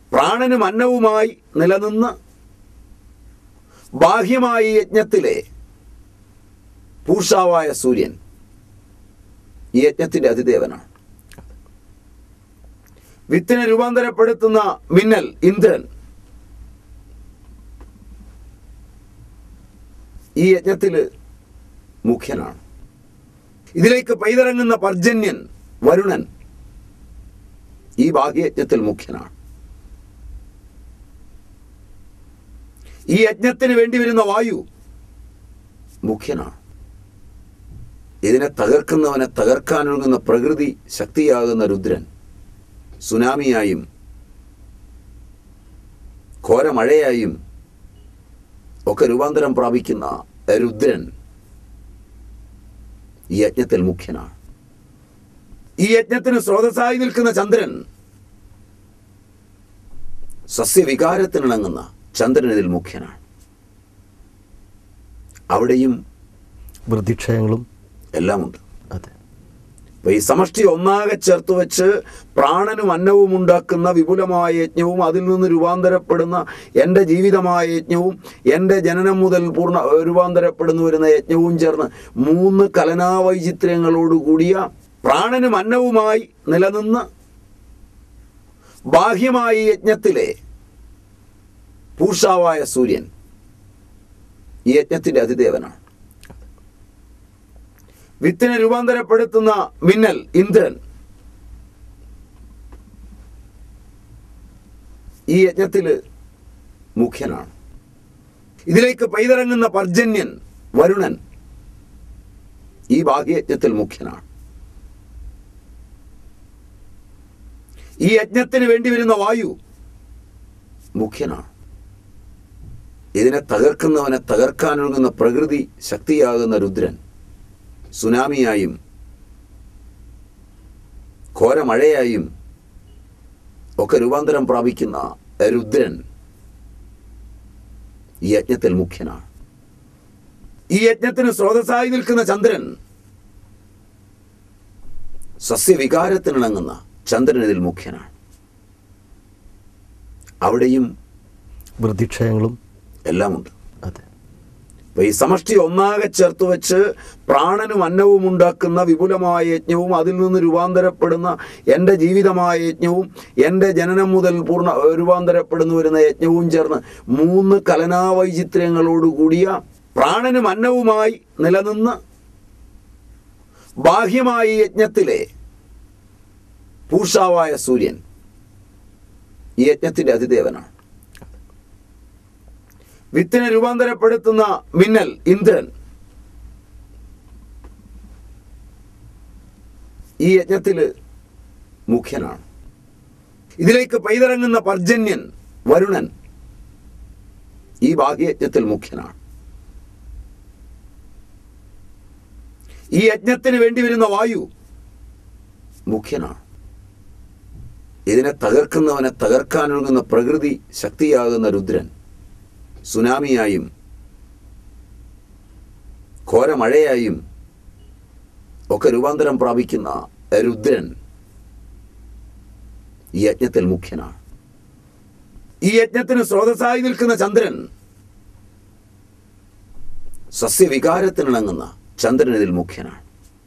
പ്രാണനും അന്നവുമായി നിലനിന്ന് ബാഹ്യമായ യജ്ഞത്തിലെ പൂഷാവായ സൂര്യൻ ഈ യജ്ഞത്തിൻ്റെ അതിദേവനാണ്. വിത്തിനെ രൂപാന്തരപ്പെടുത്തുന്ന മിന്നൽ ഇന്ദ്രൻ ഈ യജ്ഞത്തിൽ മുഖ്യനാണ്. ഇതിലേക്ക് പെയ്തിറങ്ങുന്ന പർജന്യൻ വരുണൻ ഈ ബാഹ്യയജ്ഞത്തിൽ മുഖ്യനാണ്. ഈ യജ്ഞത്തിന് വേണ്ടി വരുന്ന വായു മുഖ്യനാണ്. ഇതിനെ തകർക്കുന്നവനെ തകർക്കാനൊഴുകുന്ന പ്രകൃതി ശക്തിയാകുന്ന രുദ്രൻ സുനാമിയായും ഘോരമഴയായും ഒക്കെ രൂപാന്തരം പ്രാപിക്കുന്ന രുദ്രൻ ഈ യജ്ഞത്തിൽ മുഖ്യനാണ്. ഈ യജ്ഞത്തിന് സ്രോതസ്സായി നിൽക്കുന്ന ചന്ദ്രൻ സസ്യവികാരത്തിനിണങ്ങുന്ന ചന്ദ്രൻ ഇതിൽ മുഖ്യനാണ്. അവിടെയും വൃദ്ധിക്ഷയങ്ങളും എല്ലാമുണ്ട്. അതെ. അപ്പൊ ഈ സമഷ്ടി ഒന്നാകെ ചേർത്ത് വെച്ച് പ്രാണനും അന്നവും ഉണ്ടാക്കുന്ന വിപുലമായ യജ്ഞവും അതിൽ നിന്ന് രൂപാന്തരപ്പെടുന്ന എൻ്റെ ജീവിതമായ യജ്ഞവും എൻ്റെ ജനനം മുതൽ പൂർണ്ണ രൂപാന്തരപ്പെടുന്നു വരുന്ന യജ്ഞവും ചേർന്ന് 3 കലനാവൈചിത്ര്യങ്ങളോടുകൂടിയ പ്രാണനും അന്നവുമായി നിലനിന്ന് ബാഹ്യമായ യജ്ഞത്തിലെ പൂഷാവായ സൂര്യൻ ഈ യജ്ഞത്തിൻ്റെ അതിദേവനാണ്. വിത്തിനെ രൂപാന്തരപ്പെടുത്തുന്ന മിന്നൽ ഇന്ദ്രൻ ഈ യജ്ഞത്തിൽ മുഖ്യനാണ്. ഇതിലേക്ക് പെയ്തിറങ്ങുന്ന പർജന്യൻ വരുണൻ ഈ ബാഹ്യയജ്ഞത്തിൽ മുഖ്യനാണ്. ഈ യജ്ഞത്തിന് വേണ്ടി വരുന്ന വായു മുഖ്യനാണ്. ഇതിനെ തകർക്കുന്നവനെ തകർക്കാനൊഴുകുന്ന പ്രകൃതി ശക്തിയാകുന്ന രുദ്രൻ സുനാമിയായും ഘോരമഴയായും ഒക്കെ രൂപാന്തരം പ്രാപിക്കുന്ന രുദ്രൻ ഈ യജ്ഞത്തിൽ മുഖ്യനാണ്. ഈ യജ്ഞത്തിന് സ്രോതസ്സായി നിൽക്കുന്ന ചന്ദ്രൻ സസ്യവികാരത്തിനിണങ്ങുന്ന ചന്ദ്രൻ ഇതിൽ മുഖ്യനാണ്. അവിടെയും വൃദ്ധിക്ഷയങ്ങളും എല്ലാമുണ്ട്. അതെ. അപ്പൊ ഈ സമഷ്ടി ഒന്നാകെ ചേർത്ത് വെച്ച് പ്രാണനും അന്നവും ഉണ്ടാക്കുന്ന വിപുലമായ യജ്ഞവും അതിൽ നിന്ന് രൂപാന്തരപ്പെടുന്ന എൻ്റെ ജീവിതമായ യജ്ഞവും എൻ്റെ ജനനം മുതൽ പൂർണ്ണ രൂപാന്തരപ്പെടുന്നു വരുന്ന യജ്ഞവും ചേർന്ന് 3 കലനാവൈചിത്ര്യങ്ങളോടുകൂടിയ പ്രാണനും അന്നവുമായി നിലനിന്ന് ബാഹ്യമായ യജ്ഞത്തിലെ പൂഷാവായ സൂര്യൻ ഈ യജ്ഞത്തിൻ്റെ അതിദേവനാണ്. വിത്തിനെ രൂപാന്തരപ്പെടുത്തുന്ന മിന്നൽ ഇന്ദ്രൻ ഈ യജ്ഞത്തിൽ മുഖ്യനാണ്. ഇതിലേക്ക് പെയ്തിറങ്ങുന്ന പർജന്യൻ വരുണൻ ഈ ബാഹ്യയജ്ഞത്തിൽ മുഖ്യനാണ്. ഈ യജ്ഞത്തിന് വേണ്ടി വരുന്ന വായു മുഖ്യനാണ്. ഇതിനെ തകർക്കുന്നവനെ തകർക്കാനൊഴുകുന്ന പ്രകൃതി ശക്തിയാകുന്ന രുദ്രൻ സുനാമിയായും ഘോരമഴയായും ഒക്കെ രൂപാന്തരം പ്രാപിക്കുന്ന രുദ്രൻ ഈ യജ്ഞത്തിൽ മുഖ്യനാണ്. ഈ യജ്ഞത്തിന് സ്രോതസ്സായി നിൽക്കുന്ന ചന്ദ്രൻ സസ്യവികാരത്തിനിണങ്ങുന്ന ചന്ദ്രൻ ഇതിൽ മുഖ്യനാണ്.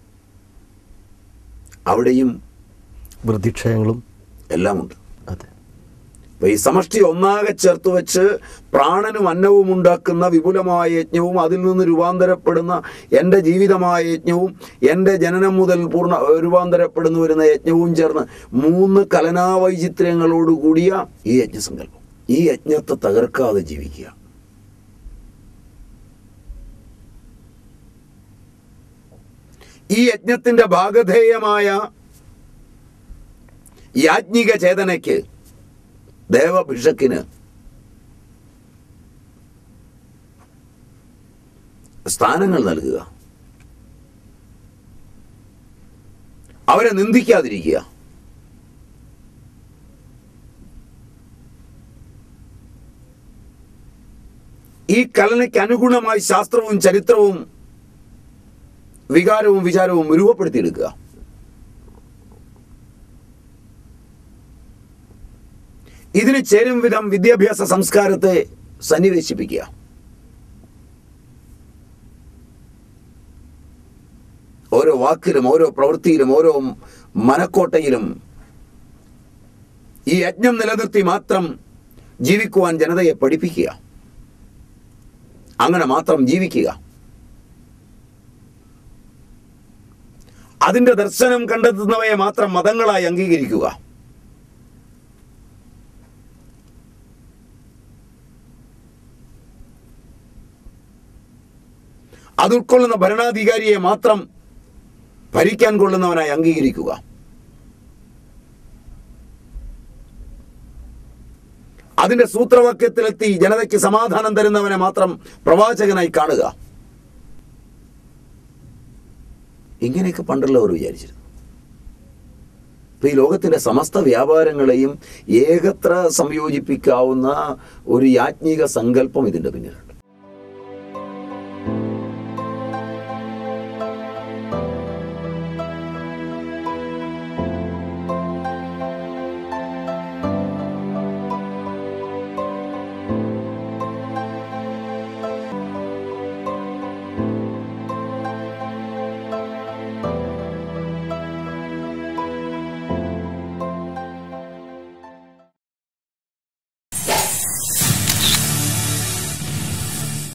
അവിടെയും വൃദ്ധിക്ഷയങ്ങളും എല്ലാമുണ്ട്. അതെ. അപ്പൊ ഈ സമഷ്ടി ഒന്നാകെ ചേർത്ത് വെച്ച് പ്രാണനും അന്നവും ഉണ്ടാക്കുന്ന വിപുലമായ യജ്ഞവും അതിൽ നിന്ന് രൂപാന്തരപ്പെടുന്ന എൻ്റെ ജീവിതമായ യജ്ഞവും എൻ്റെ ജനനം മുതൽ പൂർണ്ണ രൂപാന്തരപ്പെടുന്നു വരുന്ന യജ്ഞവും ചേർന്ന് 3 കലനാവൈചിത്ര്യങ്ങളോടുകൂടിയ ഈ യജ്ഞസങ്കല്പം. ഈ യജ്ഞത്തെ തകർക്കാതെ ജീവിക്കുക. ഈ യജ്ഞത്തിൻ്റെ ഭാഗധേയമായ യാജ്ഞിക ചേതനയ്ക്ക് ദേവഭിഷക്കിന് സ്ഥാനങ്ങൾ നൽകുക. അവരെ നിന്ദിക്കാതിരിക്കുക. ഈ കലനയ്ക്ക് അനുഗുണമായി ശാസ്ത്രവും ചരിത്രവും വികാരവും വിചാരവും രൂപപ്പെടുത്തിയെടുക്കുക. ഇതിന് ചേരും വിധം വിദ്യാഭ്യാസ സംസ്കാരത്തെ സന്നിവേശിപ്പിക്കുക. ഓരോ വാക്കിലും ഓരോ പ്രവൃത്തിയിലും ഓരോ മനക്കോട്ടയിലും ഈ യജ്ഞം നിലനിർത്തി മാത്രം ജീവിക്കുവാൻ ജനതയെ പഠിപ്പിക്കുക. അങ്ങനെ മാത്രം ജീവിക്കുക. അതിൻ്റെ ദർശനം കണ്ടെത്തുന്നവയെ മാത്രം മതങ്ങളായി അംഗീകരിക്കുക. അത് ഉൾക്കൊള്ളുന്ന ഭരണാധികാരിയെ മാത്രം ഭരിക്കാൻ കൊള്ളുന്നവനായി അംഗീകരിക്കുക. അതിൻ്റെ സൂത്രവാക്യത്തിലെത്തി ജനതയ്ക്ക് സമാധാനം തരുന്നവനെ മാത്രം പ്രവാചകനായി കാണുക. ഇങ്ങനെയൊക്കെ പണ്ടുള്ളവർ വിചാരിച്ചിരുന്നു. ഈ ലോകത്തിൻ്റെ സമസ്ത വ്യാപാരങ്ങളെയും ഏകത്ര സംയോജിപ്പിക്കാവുന്ന ഒരു യാജ്ഞിക സങ്കല്പം ഇതിൻ്റെ പിന്നിലുണ്ട്.